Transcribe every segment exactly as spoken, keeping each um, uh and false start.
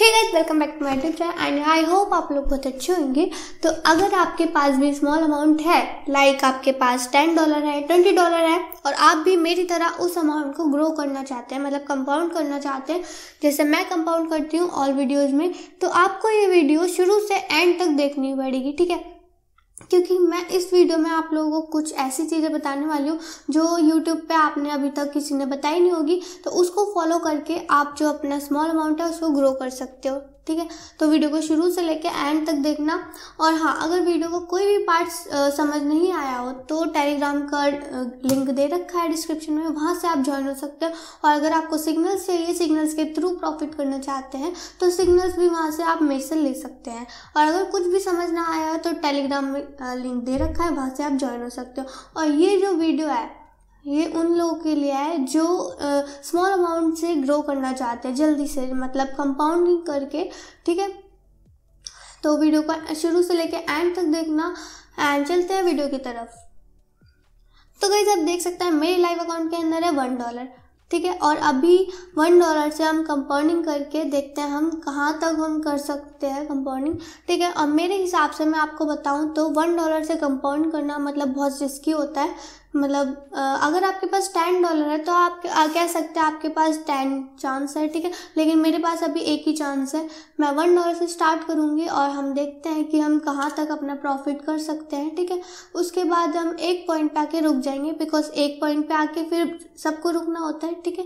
Hey guys, welcome back to my YouTube channel and I hope आप लोग बहुत अच्छे होंगे। तो अगर आपके पास भी स्मॉल अमाउंट है, लाइक आपके पास टेन डॉलर है, ट्वेंटी डॉलर है और आप भी मेरी तरह उस अमाउंट को ग्रो करना चाहते हैं, मतलब कंपाउंड करना चाहते हैं जैसे मैं कंपाउंड करती हूँ ऑल वीडियोज़ में, तो आपको ये वीडियो शुरू से एंड तक देखनी पड़ेगी, ठीक है। क्योंकि मैं इस वीडियो में आप लोगों को कुछ ऐसी चीज़ें बताने वाली हूँ जो यूट्यूब पे आपने अभी तक किसी ने बताई नहीं होगी, तो उसको फॉलो करके आप जो अपना स्मॉल अमाउंट है उसको ग्रो कर सकते हो, ठीक है। तो वीडियो को शुरू से लेके एंड तक देखना। और हाँ, अगर वीडियो को कोई भी पार्ट समझ नहीं आया हो तो टेलीग्राम का लिंक दे रखा है डिस्क्रिप्शन में, वहाँ से आप ज्वाइन हो सकते हो। और अगर आपको सिग्नल्स चाहिए, सिग्नल्स के थ्रू प्रॉफिट करना चाहते हैं तो सिग्नल्स भी वहाँ से आप मेरे से ले सकते हैं। और अगर कुछ भी समझ ना आया तो टेलीग्राम में लिंक दे रखा है, वहाँ से आप ज्वाइन हो सकते हो। और ये जो वीडियो है ये उन लोगों के लिए है जो स्मॉल अमाउंट से ग्रो करना चाहते हैं जल्दी से, मतलब कंपाउंडिंग करके, ठीक है। तो वीडियो को शुरू से लेके एंड तक देखना एंड चलते हैं वीडियो की तरफ। तो गाइस, आप देख सकते हैं मेरे लाइव अकाउंट के अंदर है वन डॉलर, ठीक है। और अभी वन डॉलर से हम कंपाउंडिंग करके देखते हैं हम कहाँ तक हम कर सकते हैं कंपाउंडिंग, ठीक है। और मेरे हिसाब से मैं आपको बताऊं तो वन डॉलर से कंपाउंड करना मतलब बहुत रिस्की होता है। मतलब अगर आपके पास टेन डॉलर है तो आप कह सकते हैं आपके पास टेन चांस है, ठीक है। लेकिन मेरे पास अभी एक ही चांस है। मैं वन डॉलर से स्टार्ट करूँगी और हम देखते हैं कि हम कहाँ तक अपना प्रॉफिट कर सकते हैं, ठीक है। उसके बाद हम एक पॉइंट पे आके रुक जाएंगे, बिकॉज एक पॉइंट पे आके फिर सबको रुकना होता है, ठीक है।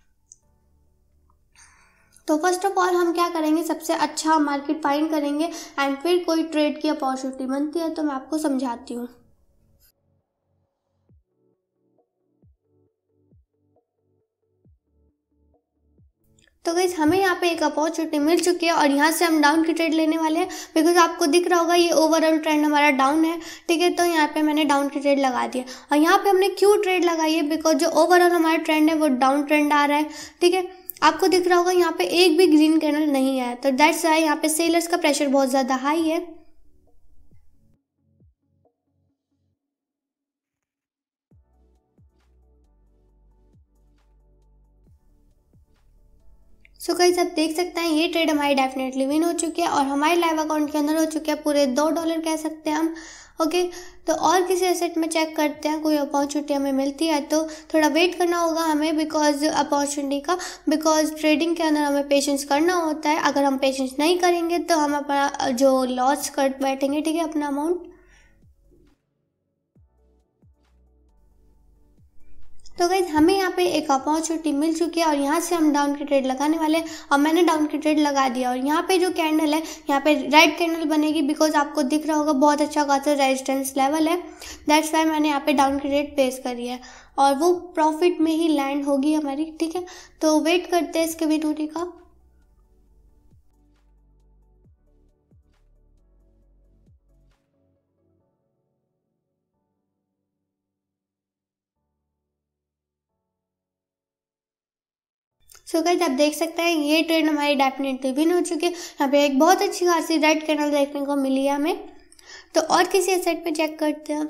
तो फर्स्ट ऑफ ऑल हम क्या करेंगे, सबसे अच्छा मार्केट फाइंड करेंगे एंड फिर कोई ट्रेड की अपॉर्चुनिटी बनती है तो मैं आपको समझाती हूँ। तो गाइस, हमें यहाँ पे एक अपॉर्चुनिटी मिल चुकी है और यहाँ से हम डाउन की ट्रेड लेने वाले हैं, बिकॉज आपको दिख रहा होगा ये ओवरऑल ट्रेंड हमारा डाउन है, ठीक है। तो यहाँ पे मैंने डाउन की ट्रेड लगा दी है। और यहाँ पे हमने क्यों ट्रेड लगाई है, बिकॉज जो ओवरऑल हमारा ट्रेंड है वो डाउन ट्रेंड आ रहा है, ठीक है। आपको दिख रहा होगा यहाँ पे एक भी ग्रीन कैंडल नहीं है, तो दैट्स वाई यहाँ पे सेलर्स का प्रेशर बहुत ज़्यादा हाई है। सो गाइस, आप देख सकते हैं ये ट्रेड हमारी डेफिनेटली विन हो चुकी है और हमारे लाइव अकाउंट के अंदर हो चुके हैं पूरे दो डॉलर कह सकते हैं हम, ओके। तो और किसी एसेट में चेक करते हैं, कोई अपॉर्चुनिटी हमें मिलती है तो थोड़ा वेट करना होगा हमें बिकॉज अपॉर्चुनिटी का, बिकॉज ट्रेडिंग के अंदर हमें पेशेंस करना होता है। अगर हम पेशेंस नहीं करेंगे तो हम अपना जो लॉस कर बैठेंगे, ठीक है, अपना अमाउंट। तो गाइज, हमें यहाँ पे एक अपॉर्चुनिटी मिल चुकी है और यहाँ से हम डाउन की ट्रेड लगाने वाले हैं और मैंने डाउन की ट्रेड लगा दिया। और यहाँ पे जो कैंडल है, यहाँ पे रेड कैंडल बनेगी, बिकॉज आपको दिख रहा होगा बहुत अच्छा खासा रेजिस्टेंस लेवल है, दैट्स वाई मैंने यहाँ पे डाउन की ट्रेड प्लेस करी है और वो प्रॉफिट में ही लैंड होगी हमारी, ठीक है। तो वेट करते हैं इसके विन होने का। सो गाइस, आप देख सकते हैं ये ट्रेड हमारी डेफिनेटली विन हो चुकी है। यहाँ पे एक बहुत अच्छी खासी रेड कैंडल देखने को मिली है हमें। तो और किसी एसेट पे चेक करते हैं।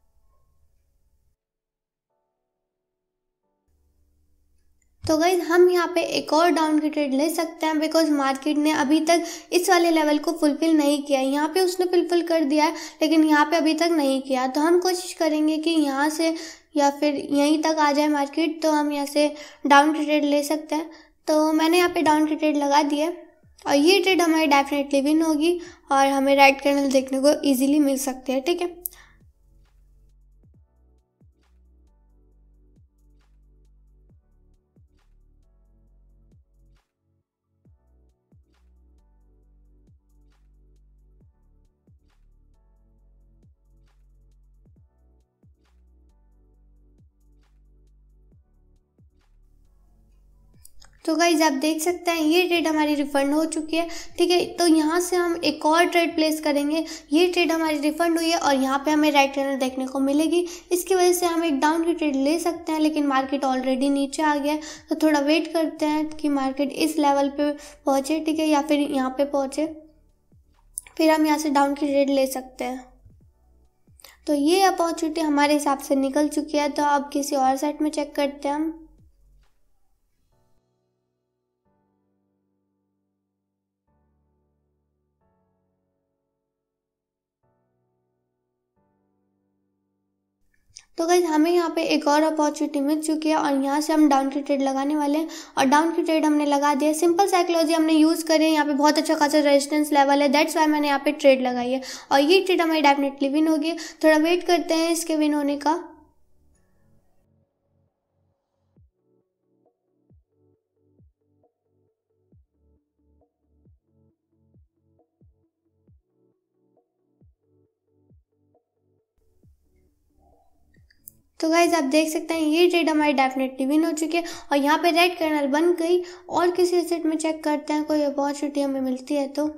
तो गाइज, हम यहाँ पे एक और डाउन की ट्रेड ले सकते हैं बिकॉज मार्केट ने अभी तक इस वाले लेवल को फुलफिल नहीं किया है। यहाँ पे उसने फुलफिल कर दिया है लेकिन यहाँ पे अभी तक नहीं किया, तो हम कोशिश करेंगे कि यहाँ से या फिर यहीं तक आ जाए मार्केट, तो हम यहाँ से डाउन की ट्रेड ले सकते हैं। तो मैंने यहाँ पे डाउन की ट्रेड लगा दी है और ये ट्रेड हमारी डेफिनेटली विन होगी और हमें रेड कैंडल देखने को ईजिली मिल सकते हैं, ठीक है। तो गाइज, आप देख सकते हैं ये ट्रेड हमारी रिफंड हो चुकी है, ठीक है। तो यहाँ से हम एक और ट्रेड प्लेस करेंगे। ये ट्रेड हमारी रिफंड हुई है और यहाँ पे हमें राइट कैंडल देखने को मिलेगी, इसकी वजह से हम एक डाउन की ट्रेड ले सकते हैं, लेकिन मार्केट ऑलरेडी नीचे आ गया है तो थोड़ा वेट करते हैं कि मार्केट इस लेवल पे पहुँचे, ठीक है, या फिर यहाँ पे पहुँचे, फिर हम यहाँ से डाउन की ट्रेड ले सकते हैं। तो ये अपॉर्चुनिटी हमारे हिसाब से निकल चुकी है, तो अब किसी और साइड में चेक करते हैं हम। तो गाइस हमें यहाँ पे एक और अपॉर्चुनिटी मिल चुकी है और यहाँ से हम डाउन की ट्रेड लगाने वाले हैं और डाउन की ट्रेड हमने लगा दिया। सिंपल साइकोलॉजी हमने यूज़ करी है, यहाँ पे बहुत अच्छा खासा रेजिस्टेंस लेवल है, दैट्स वाई मैंने यहाँ पे ट्रेड लगाई है और ये ट्रेड हमारी डेफिनेटली विन होगी। थोड़ा वेट करते हैं इसके विन होने का। तो गाइज आप देख सकते हैं ये ट्रेड हमारी डेफिनेटली विन हो चुकी है और यहाँ पे रेड कैंडल बन गई। और किसी एसेट में चेक करते हैं कोई अपॉर्चुनिटी हमें मिलती है तो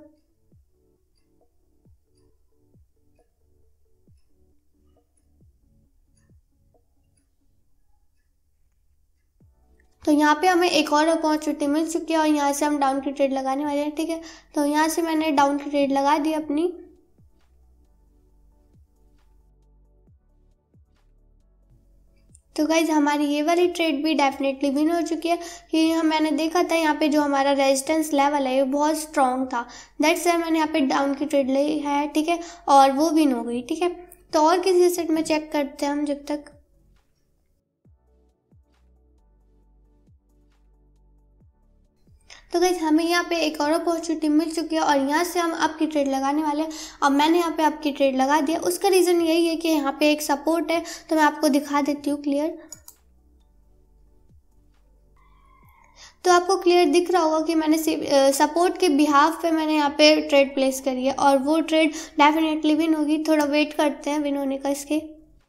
तो यहाँ पे हमें एक और अपॉर्चुनिटी मिल चुकी है और यहाँ से हम डाउन की ट्रेड लगाने वाले हैं। ठीक है, तो यहाँ से मैंने डाउन की ट्रेड लगा दी अपनी। तो गाइज हमारी ये वाली ट्रेड भी डेफिनेटली विन हो चुकी है कि हम मैंने देखा था यहाँ पे जो हमारा रेजिस्टेंस लेवल है ये बहुत स्ट्रॉन्ग था, दैट्स वाई मैंने यहाँ पे डाउन की ट्रेड ली है। ठीक है, और वो विन हो गई। ठीक है, तो और किसी एसेट में चेक करते हैं हम जब तक। तो गाइज हमें यहाँ पे एक और अपॉर्चुनिटी मिल चुकी है और यहाँ से हम आपकी ट्रेड लगाने वाले हैं और मैंने यहाँ पे आपकी ट्रेड लगा दिया। उसका रीज़न यही है कि यहाँ पे एक सपोर्ट है, तो मैं आपको दिखा देती हूँ क्लियर। तो आपको क्लियर दिख रहा होगा कि मैंने सपोर्ट के बिहाफ पे मैंने यहाँ पे ट्रेड प्लेस करी है और वो ट्रेड डेफिनेटली विन होगी। थोड़ा वेट करते हैं विन होने का इसके।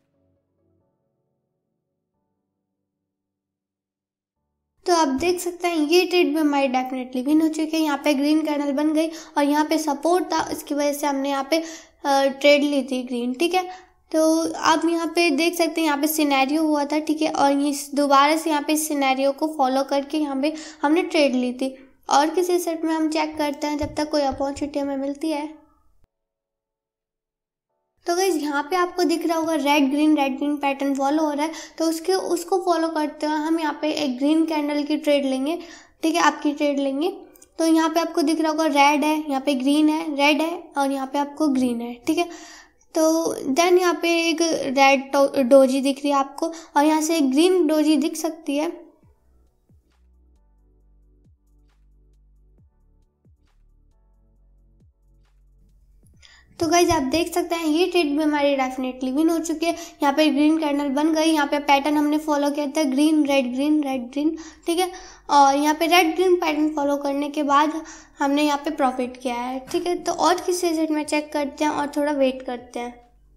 तो आप देख सकते हैं ये ट्रेड भी हमारी डेफिनेटली विन हो चुकी है। यहाँ पे ग्रीन कैंडल बन गई और यहाँ पे सपोर्ट था, इसकी वजह से हमने यहाँ पे ट्रेड ली थी ग्रीन। ठीक है, तो आप यहाँ पे देख सकते हैं यहाँ पे सिनेरियो हुआ था। ठीक है, और इस दोबारा से यहाँ पे इस सिनेरियो को फॉलो करके यहाँ पे हमने ट्रेड ली थी। और किसी सेट में हम चेक करते हैं जब तक कोई अपॉर्चुनिटी हमें मिलती है। तो गाइस यहाँ पे आपको दिख रहा होगा red green red green pattern follow हो रहा है, तो उसके उसको फॉलो करते हुए हम यहाँ पे एक ग्रीन कैंडल की ट्रेड लेंगे। ठीक है, आपकी ट्रेड लेंगे। तो यहाँ पे आपको दिख रहा होगा रेड है, यहाँ पे ग्रीन है, रेड है और यहाँ पे आपको ग्रीन है। ठीक है, तो देन यहाँ पे एक रेड डोजी दिख रही है आपको और यहाँ से एक ग्रीन डोजी दिख सकती है। तो गाइज आप देख सकते हैं ये ट्रेड भी हमारी डेफिनेटली विन हो चुकी है। यहाँ पे ग्रीन कैंडल बन गई, यहाँ पे पैटर्न हमने फॉलो किया था green red green red green. ठीक है, और यहाँ पे रेड ग्रीन पैटर्न फॉलो करने के बाद हमने यहाँ पे प्रॉफिट किया है। ठीक है, तो और किसी एसेट में चेक करते हैं और थोड़ा वेट करते हैं।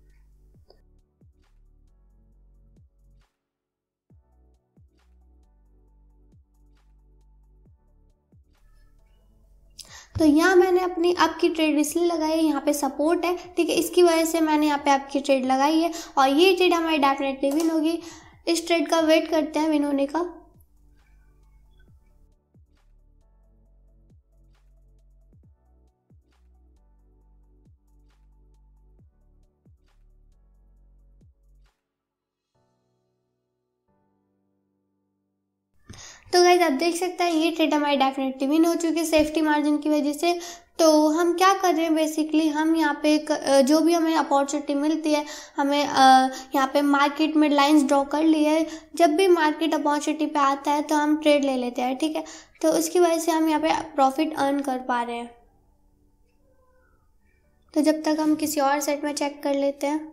तो यहाँ मैंने अपनी आपकी ट्रेड इसलिए लगाई है, यहाँ पे सपोर्ट है। ठीक है, इसकी वजह से मैंने यहाँ पे आपकी ट्रेड लगाई है और ये ट्रेड हमारी डेफिनेटली विन होगी। इस ट्रेड का वेट करते हैं विन होने का। तो गाइज आप देख सकते हैं ये ट्रेड हमारी डेफिनेटली विन हो चुकी है सेफ्टी मार्जिन की वजह से। तो हम क्या कर रहे हैं बेसिकली, हम यहाँ पे जो भी हमें अपॉर्चुनिटी मिलती है हमें यहाँ पे मार्केट में लाइंस ड्रॉ कर ली है। जब भी मार्केट अपॉर्चुनिटी पे आता है तो हम ट्रेड ले लेते हैं। ठीक है, तो उसकी वजह से हम यहाँ पे प्रॉफिट अर्न कर पा रहे हैं। तो जब तक हम किसी और सेट में चेक कर लेते हैं।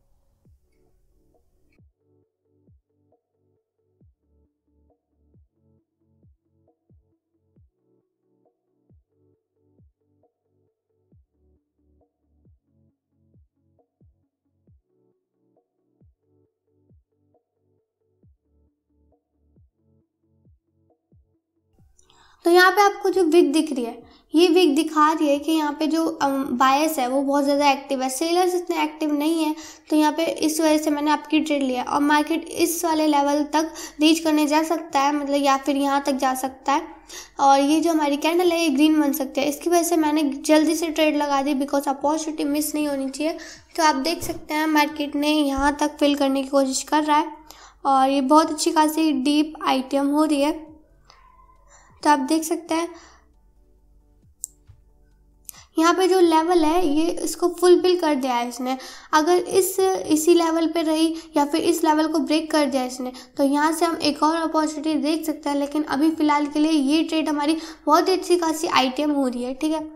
तो यहाँ पे आपको जो विक दिख रही है ये विक दिखा रही है कि यहाँ पे जो बायस है वो बहुत ज़्यादा एक्टिव है, सेलर्स इतने एक्टिव नहीं है। तो यहाँ पे इस वजह से मैंने आपकी ट्रेड लिया और मार्केट इस वाले लेवल तक रीच करने जा सकता है, मतलब या फिर यहाँ तक जा सकता है और ये जो हमारी कैंडल है ये ग्रीन बन सकती है। इसकी वजह से मैंने जल्दी से ट्रेड लगा दी बिकॉज अपॉर्चुनिटी मिस नहीं होनी चाहिए। तो आप देख सकते हैं मार्केट ने यहाँ तक फिल करने की कोशिश कर रहा है और ये बहुत अच्छी खासी डीप आइटम हो रही है। तो आप देख सकते हैं यहाँ पे जो लेवल है ये इसको फुलफिल कर दिया है इसने। अगर इस इसी लेवल पे रही या फिर इस लेवल को ब्रेक कर दिया इसने, तो यहाँ से हम एक और अपॉर्चुनिटी देख सकते हैं। लेकिन अभी फ़िलहाल के लिए ये ट्रेड हमारी बहुत ही अच्छी खासी आईटीएम हो रही है, ठीक है।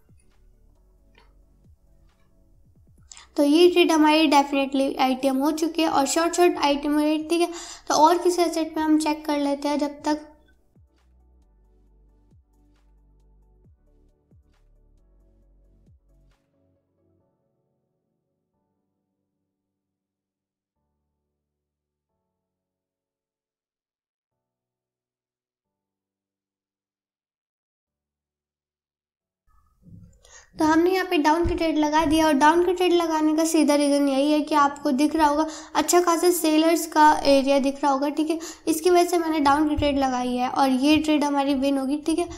तो ये ट्रेड हमारी डेफिनेटली आईटीएम हो चुकी है और शॉर्ट शॉर्ट आईटीएम है, ठीक है। तो और किसी एसेट में हम चेक कर लेते हैं जब तक। तो हमने यहाँ पे डाउन की ट्रेड लगा दिया और डाउन की ट्रेड लगाने का सीधा रीज़न यही है कि आपको दिख रहा होगा अच्छा खासा सेलर्स का एरिया दिख रहा होगा, ठीक है। इसकी वजह से मैंने डाउन की ट्रेड लगाई है और ये ट्रेड हमारी विन होगी, ठीक है।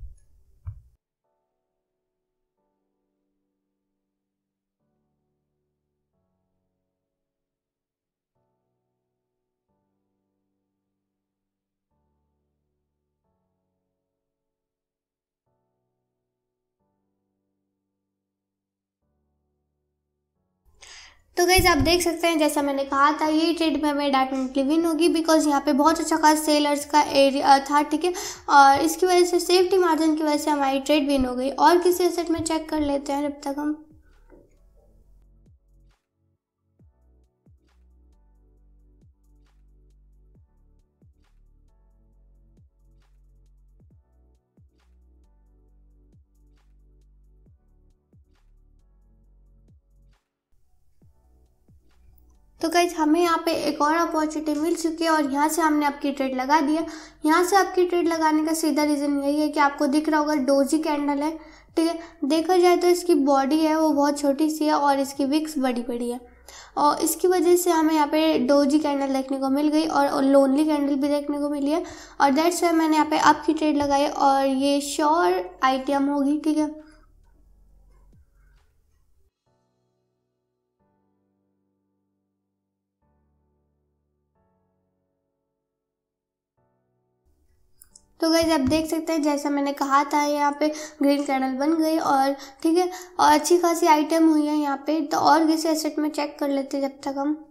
तो गाइज आप देख सकते हैं जैसा मैंने कहा था ये ट्रेड में हमें डेफिनेटली विन होगी, बिकॉज यहाँ पे बहुत अच्छा खास सेलर्स का एरिया था, ठीक है। और इसकी वजह से सेफ्टी मार्जिन की वजह से हमारी ट्रेड विन हो गई। और किसी एसेट में चेक कर लेते हैं जब तक हम। तो गाइज हमें यहाँ पे एक और अपॉर्चुनिटी मिल चुकी है और यहाँ से हमने आपकी ट्रेड लगा दिया। यहाँ से आपकी ट्रेड लगाने का सीधा रीज़न यही है कि आपको दिख रहा होगा डोजी कैंडल है, ठीक है। देखा जाए तो इसकी बॉडी है वो बहुत छोटी सी है और इसकी विक्स बड़ी बड़ी है और इसकी वजह से हमें यहाँ पे डोजी कैंडल देखने को मिल गई और लोनली कैंडल भी देखने को मिली है और दैट्स वाई मैंने यहाँ पे अप की ट्रेड लगाई और ये श्योर आईटीएम होगी, ठीक है। तो गाइज आप देख सकते हैं जैसा मैंने कहा था यहाँ पे ग्रीन कैंडल बन गई और ठीक है और अच्छी खासी आइटम हुई है यहाँ पे। तो और किसी एसेट में चेक कर लेते हैं जब तक हम।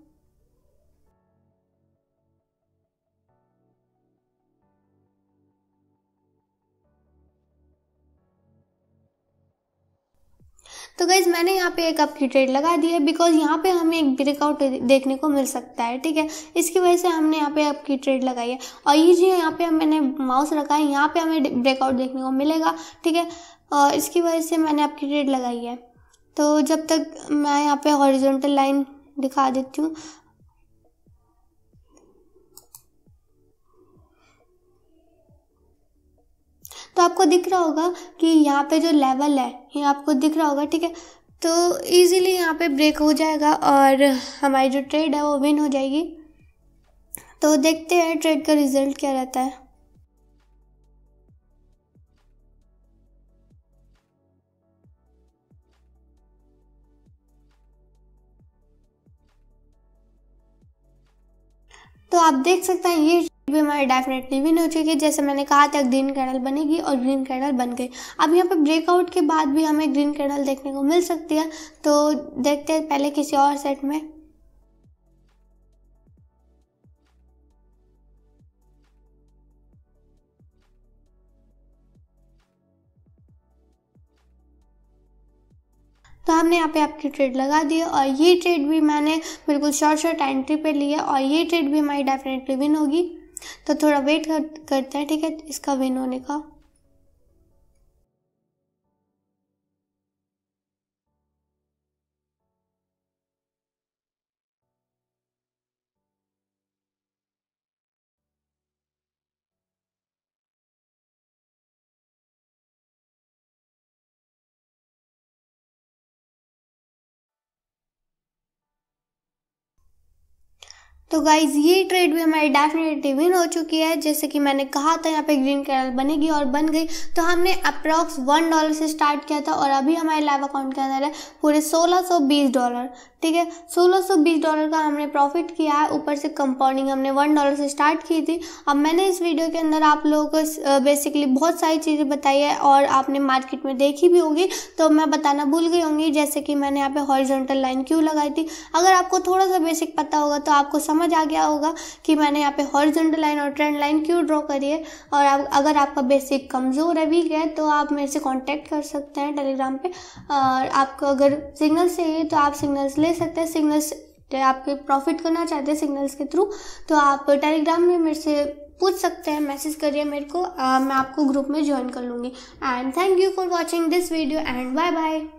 तो गाइज मैंने यहाँ पे एक अप की ट्रेड लगा दी है बिकॉज यहाँ पे हमें एक ब्रेकआउट देखने को मिल सकता है, ठीक है। इसकी वजह से हमने यहाँ पे अप की ट्रेड लगाई है और ये जो यहाँ पे मैंने माउस रखा है यहाँ पे हमें ब्रेकआउट देखने को मिलेगा, ठीक है। और इसकी वजह से मैंने अप की ट्रेड लगाई है। तो जब तक मैं यहाँ पे हॉरिजॉन्टल लाइन दिखा देती हूँ। तो आपको दिख रहा होगा कि यहाँ पे जो लेवल है ये आपको दिख रहा होगा, ठीक है। तो इजीली यहाँ पे ब्रेक हो जाएगा और हमारी जो ट्रेड है वो विन हो जाएगी। तो देखते हैं ट्रेड का रिजल्ट क्या रहता है। तो आप देख सकते हैं ये भी हमारी डेफिनेटली विन हो चुकी है। जैसे मैंने कहा था ग्रीन कैंडल बनेगी और ग्रीन कैंडल बन गई। अब यहाँ पे ब्रेकआउट के बाद भी हमें ग्रीन कैंडल देखने को मिल सकती है। तो देखते हैं पहले किसी और सेट में। तो हमने यहाँ पे आपकी ट्रेड लगा दी है और ये ट्रेड भी मैंने बिल्कुल शॉर्ट शॉर्ट एंट्री पे ली है और ये ट्रेड भी हमारी डेफिनेटली विन होगी। तो थोड़ा वेट कर, करते हैं, ठीक है, इसका विन होने का। तो गाइज ये ट्रेड भी हमारी डेफिनेटली विन हो चुकी है। जैसे कि मैंने कहा था यहाँ पे ग्रीन कैंडल बनेगी और बन गई। तो हमने अप्रॉक्स वन डॉलर से स्टार्ट किया था और अभी हमारे लाइव अकाउंट के अंदर है पूरे सोलह सौ बीस डॉलर, ठीक है। सोलह सौ बीस डॉलर का हमने प्रॉफिट किया है, ऊपर से कंपाउंडिंग हमने वन डॉलर से स्टार्ट की थी। अब मैंने इस वीडियो के अंदर आप लोगों को बेसिकली बहुत सारी चीज़ें बताई है और आपने मार्केट में देखी भी होगी, तो मैं बताना भूल गई होंगी, जैसे कि मैंने यहाँ पे हॉरिजॉन्टल लाइन क्यों लगाई थी। अगर आपको थोड़ा सा बेसिक पता होगा तो आपको समझ आ गया होगा कि मैंने यहाँ पे हॉरिजॉन्टल लाइन और ट्रेंड लाइन क्यों ड्रॉ करी है। और आप, अगर आपका बेसिक कमज़ोर है, वीक है, तो आप मेरे से कॉन्टैक्ट कर सकते हैं टेलीग्राम पे। और आपको अगर सिग्नल्स चाहिए तो आप सिग्नल्स ले सकते हैं। सिग्नल्स आपके प्रॉफिट करना चाहते हैं सिग्नल्स के थ्रू, तो आप टेलीग्राम में मेरे से पूछ सकते हैं, मैसेज करिए मेरे को, आ, मैं आपको ग्रुप में ज्वाइन कर लूँगी। And thank you for watching this video and bye bye.